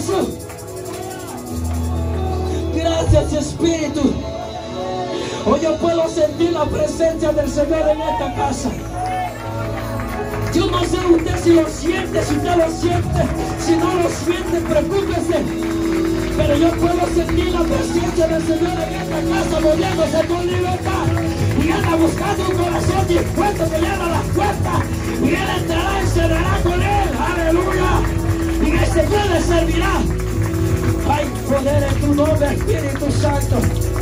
Jesús. Gracias, Espíritu. Hoy yo puedo sentir la presencia del Señor en esta casa. Yo no sé usted si lo siente, si usted lo siente. Si no lo siente, preocúpese. Pero yo puedo sentir la presencia del Señor en esta casa, moviéndose con libertad. Y Él está buscando un corazón dispuesto que le abra las puertas. Y Él entrará y cenará con Él. Aleluya. Y el Señor le servirá. Hay poder en tu nombre, Espíritu Santo.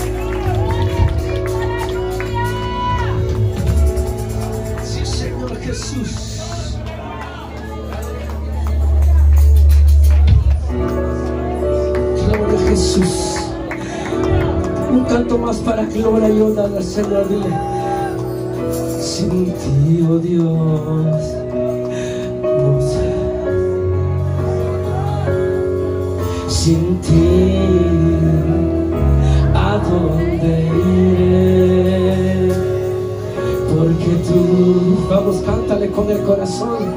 Sí, Señor Jesús. Gloria a Jesús. Un canto más para gloria y honra al Señor. Dile: sin ti, oh Dios, no sé. Sin ti, ¿a dónde iré? Porque tú, vamos, cántale con el corazón.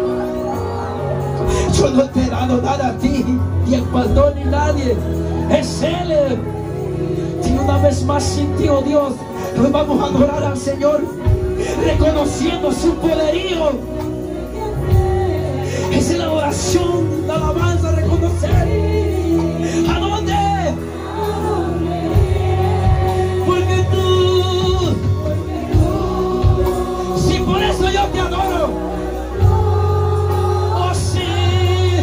Yo no te he dado nada a ti, ni el perdón ni nadie. Es Él. Y una vez más, sin ti, oh Dios, hoy vamos a adorar al Señor, reconociendo su poderío. Esa es la oración, la alabanza, reconocer. ¿A dónde? Porque tú, sí, por eso yo te adoro. Oh, sí.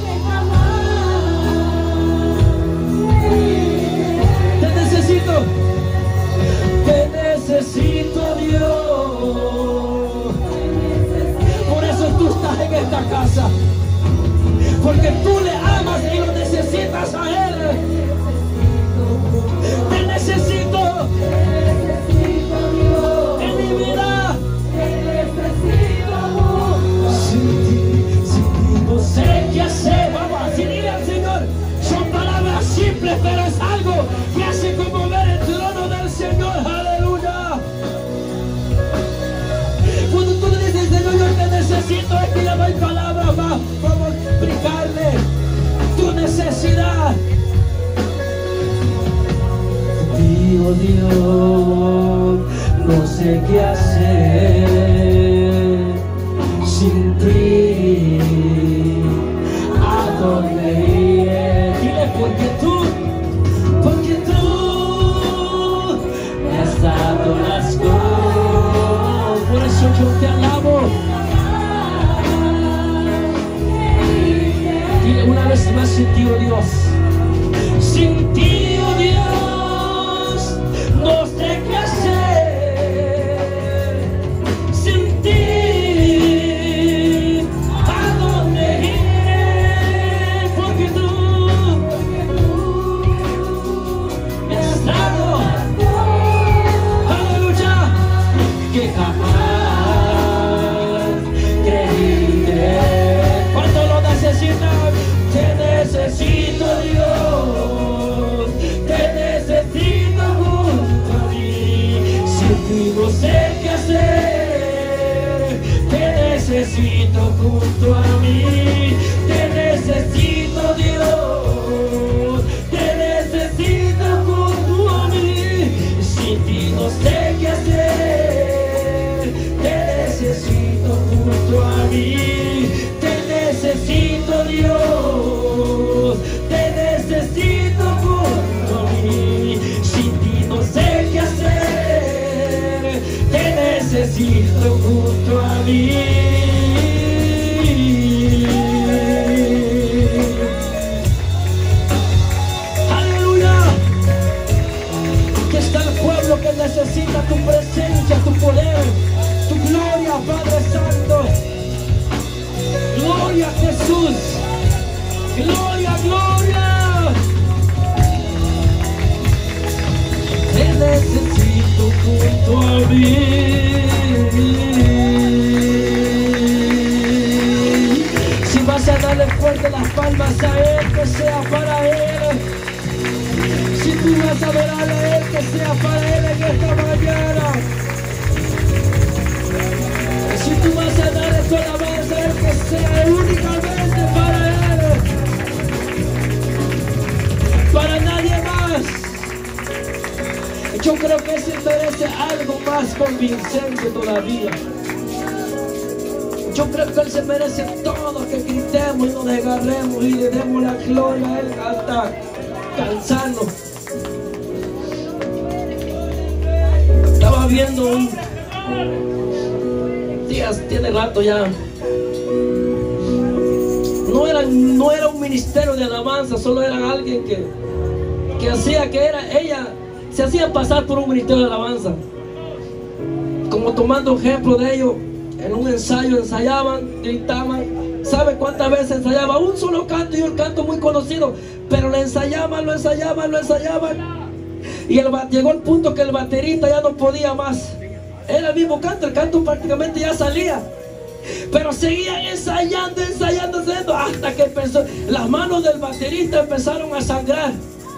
Te necesito. Te necesito, Dios. Por eso tú estás en esta casa. Porque tú le amas y lo necesitas a Él. Te necesito. En mi vida. Sin ti no sé qué hacer. Vamos a decirle al Señor. Son palabras simples, pero es algo que hace conmover el trono del Señor. Aleluya. Cuando tú le dices: Señor, yo te necesito, es que ya no hay palabras más. Vamos a explicarle tu necesidad. Oh Dios, no sé qué hacer sin ti. ¿A dónde iré? Dile: porque tú me has dado las cosas. Por eso yo te alabo. Dile una vez más: sin ti, oh Dios. Sin ti, oh Dios, no sé qué hacer. Sin ti, ¿a dónde iré? Porque tú me has dado, aleluya, que jamás creeré. Cuando lo necesitas, te necesito, Dios, te necesito junto a mí. Sin ti no sé qué hacer, te necesito junto a mí. Te necesito, Dios, te necesito junto a mí. Sin ti no sé qué hacer, te necesito junto a mí. Te necesito, Dios, te necesito junto a mí. Sin ti no sé qué hacer, te necesito junto a mí. Aleluya. Que está el pueblo que necesita tu presencia, tu poder, tu gloria, Padre Santo. Gloria a Jesús. Gloria, gloria. Te necesito junto a mí. Si vas a darle fuerte las palmas a Él, que sea para Él. Si tú vas a adorarle a Él, que sea para Él en esta mañana. Si tú vas a darle tu alabanza a Él, que sea únicamente para Él. creo que Él se merece algo más convincente todavía. Yo creo que Él se merece todo, que gritemos y nos desgarremos y le demos la gloria a Él hasta cansarnos. Estaba viendo un días, tiene rato ya. No era un ministerio de alabanza, solo era alguien que hacía que ella se hacía pasar por un ministerio de alabanza. Como tomando ejemplo de ellos, en un ensayo ensayaban, gritaban. ¿Sabe cuántas veces ensayaba? Un solo canto y un canto muy conocido, pero lo ensayaban. Y llegó el punto que el baterista ya no podía más. Era el mismo canto, el canto prácticamente ya salía, pero seguían ensayando, hasta que las manos del baterista empezaron a sangrar.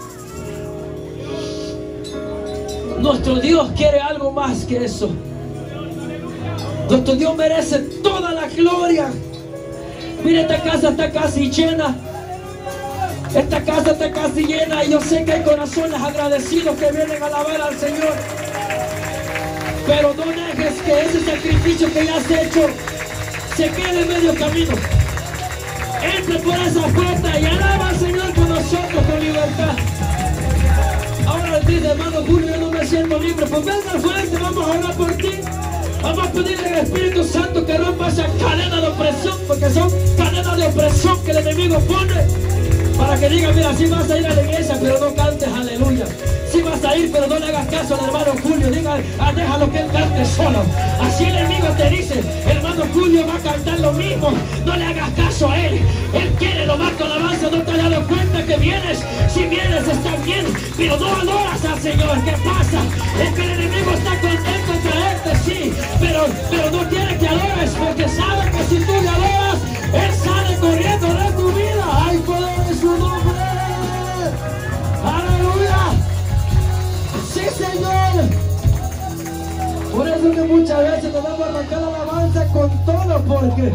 Nuestro Dios quiere algo más que eso. Nuestro Dios merece toda la gloria. Mira, esta casa está casi llena. Esta casa está casi llena y yo sé que hay corazones agradecidos que vienen a alabar al Señor. Pero no dejes que ese sacrificio que ya has hecho se quede en medio camino. Entre por esa puerta y alaba al Señor con nosotros con libertad. Ahora él dice, hermano Julio, yo no me siento libre. Pues venga al frente, vamos a orar por ti. Vamos a pedirle al Espíritu Santo que rompa esa cadena de opresión, porque son cadenas de opresión que el enemigo pone para que diga, mira, si vas a ir a la iglesia, pero no cantes aleluya. Si vas a ir, pero no le hagas caso al hermano Julio, diga, déjalo que él cante solo. Así el enemigo te dice, hermano Julio va a cantar lo mismo, no le hagas caso a él. Él quiere lo más con alabanza, no te has dado cuenta que vienes, si vienes está bien, pero no adoras al Señor. ¿Qué pasa? Es que el enemigo está contento en traerte, sí, pero no quiere que adores, porque sabe que si tú le adoras, él sale corriendo de tu vida. ¡Hay poder en su nombre! ¡Aleluya! ¡Sí, Señor! Por eso que muchas veces nos vamos a arrancar la alabanza con todo, porque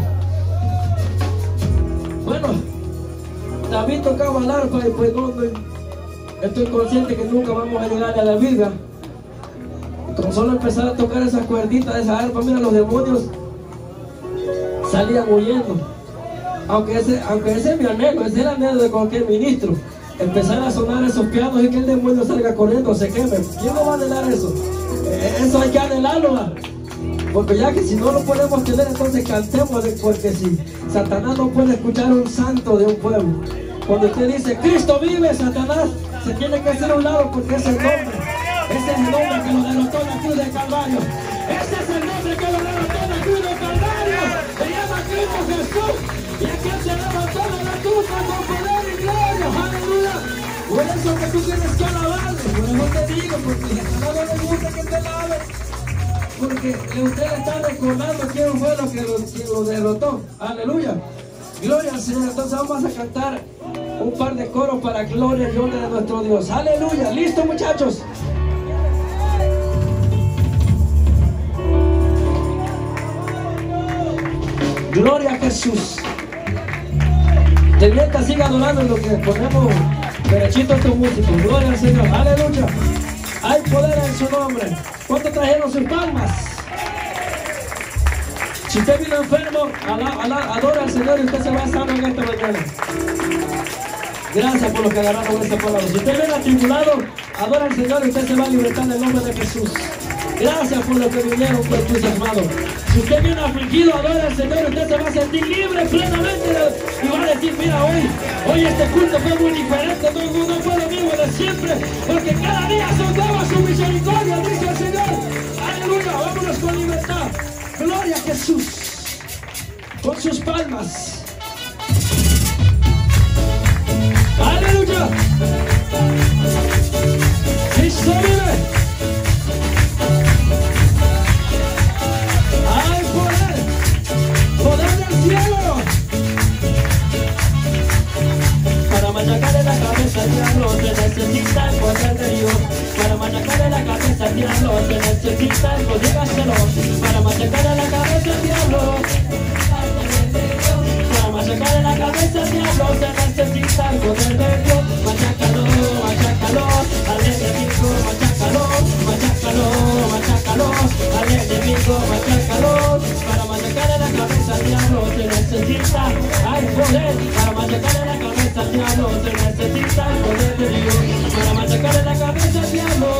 bueno, David tocaba el arpa y pues no, estoy consciente que nunca vamos a llegar a la Biblia. Con solo empezar a tocar esas cuerditas de esa arpa, mira, los demonios salían huyendo. Aunque ese es mi anhelo, ese es el anhelo de cualquier ministro. Empezar a sonar esos pianos y que el demonio salga corriendo, se queme. ¿Quién no va a anhelar eso? Eso hay que anhelarlo, ¿va? Porque ya que si no lo podemos tener, entonces cantemos, porque si Satanás no puede escuchar a un santo de un pueblo. Cuando usted dice, Cristo vive, Satanás se tiene que hacer a un lado, porque ese es el nombre. Ese es el nombre que lo derrotó en la cruz del Calvario. Ese es el nombre que lo derrotó en la cruz del Calvario. Se llama Cristo Jesús. Y aquel se levantó de la cruz con poder y gloria. Aleluya. Por eso que tú tienes que alabarle. Por eso te digo, porque no le gusta que te alabe. Porque usted le está recordando quién fue quien lo derrotó. Aleluya. Gloria al Señor. Entonces vamos a cantar un par de coros para gloria y honra de nuestro Dios. Aleluya. ¿Listo, muchachos? Gloria a Jesús. De mientras siga adorando en lo que ponemos derechito a estos músicos. Gloria al Señor. Aleluya. Hay poder en su nombre. ¿Cuántos trajeron sus palmas? Si usted vino enfermo, adora al Señor y usted se va sano en esta mañana. Gracias por lo que agarraron esta palabra. Si usted viene atribulado, adora al Señor y usted se va a libertar en el nombre de Jesús. Gracias por lo que vinieron por tus hermanos. Si usted viene afligido, adora al Señor y usted se va a sentir libre plenamente y va a decir, mira, hoy este culto fue muy diferente, no fue lo mismo de siempre, porque cada día son nuevas su misericordia, dice el Señor. Aleluya, vámonos con libertad. Gloria a Jesús. Con sus palmas. Aleluya. Cristo vive. Hay poder del cielo. Para machacarle la cabeza al diablo se necesita el poder de Dios. Para machacarle la cabeza al diablo se necesita el poder, dígaselo. Para machacarle la cabeza al diablo, para machacarle la cabeza al diablo se necesita el poder de Dios. Machácalo, machácalo, al enemigo, machácalo, machácalo. necesita, hay poder para machacarle la cabeza al diablo. Se necesita el poder de Dios para machacarle la cabeza al diablo.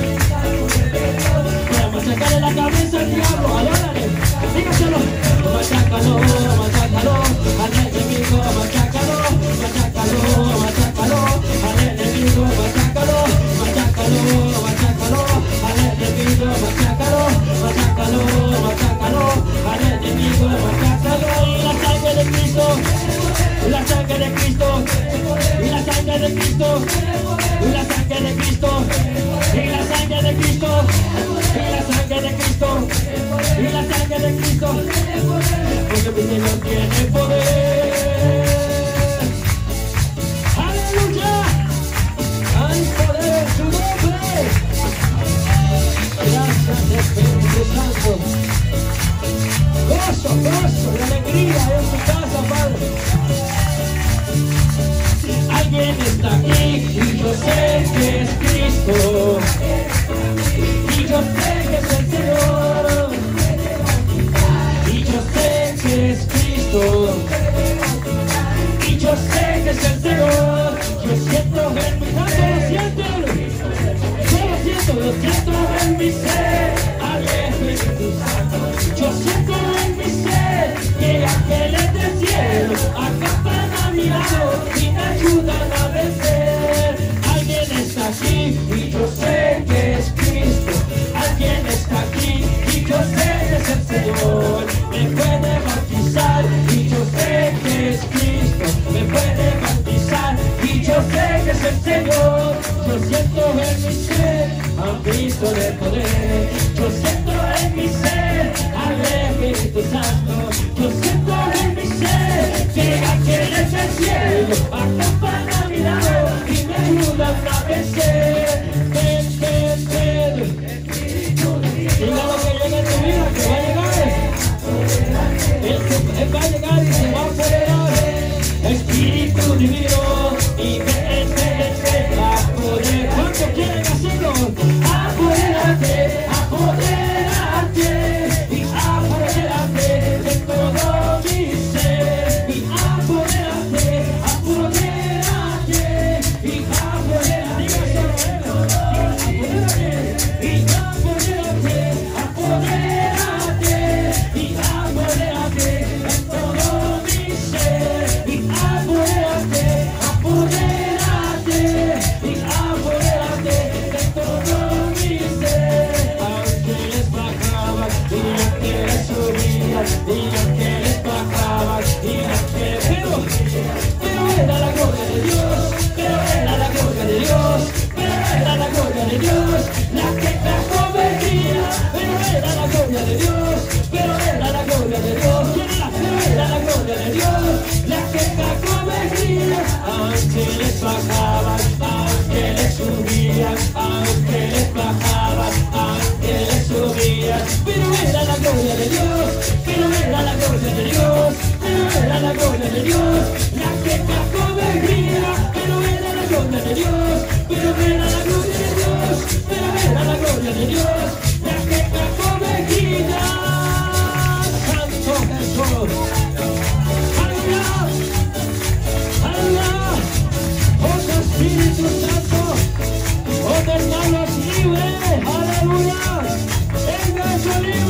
Para machacarle la cabeza al diablo. Adórale, dígaselo. Machácalo, machácalo, al enemigo, machácalo, machácalo, machácalo, al enemigo, machácalo, machácalo, machácalo, al enemigo, machácalo, machácalo, machácalo, al enemigo, machácalo. Y la sangre de Cristo, y la sangre de Cristo, y la sangre de Cristo, y la sangre de Cristo, y la sangre de Cristo, y la sangre de Cristo, y la sangre de Cristo, porque mi Señor tiene poder. Aleluya, hay poder en su nombre. Gracias Espíritu Santo. Gozo, gozo y alegría en su casa, Padre. Alguien está aquí y yo sé que es Cristo. Y yo sé que es el Señor. Y yo sé que es Cristo. Y yo sé que es el Señor. Yo siento en mi canto, lo siento en mi ser. Al Espíritu Santo. Yo siento en mi ser que ángeles del cielo acampan a mi lado y me ayudan a vencer. Alguien está aquí y yo sé que es Cristo. Alguien está aquí y yo sé que es el Señor. Me puede bautizar y yo sé que es Cristo. Me puede bautizar y yo sé que es el Señor. Yo siento en mi ser a un Cristo de poder. Yo siento en mi ser al Espíritu Santo. Yo siento en mi ser que ángeles del cielo acampan a mi lado y me ayudan a vencer. Ven, ven, ven. Diga lo que llega en tu vida, que va a llegar. Él va a llegar y se va a apoderar. Espíritu divino y ven, ven, ven a poder. ¿Cuántos quieren hacerlo? Apodérate, apodérate y apodérate de todo mi ser. Y apodérate, apodérate y apodérate. Dígaselo, apodérate y apodérate, apodérate y apodérate de todo mi ser. Y apodérate, apodérate y apodérate de todo mi ser. Ángeles bajaban y ángeles subían y ángeles bajaban y ángeles. Pero era la gloria de Dios, pero era la gloria de Dios, pero era la gloria de Dios, la que trajo venía. Pero era la gloria de Dios, pero era la gloria de Dios. ¿Quién era? Pero era la gloria de Dios, la que trajo venía. Ángeles bajaban, ángeles subían, ángeles bajaban, ángeles subían. Pero era la gloria de Dios, pero era la gloria de Dios, pero era la gloria de Dios, la que trajo venía. Pero era la gloria de Dios, pero era la gloria de Dios, pero era la gloria de Dios, la que trajo venía. Santo Jesús. Aleluya, aleluya. Oh Espíritu Santo, oh hermanos libres, aleluya. Venga, libre.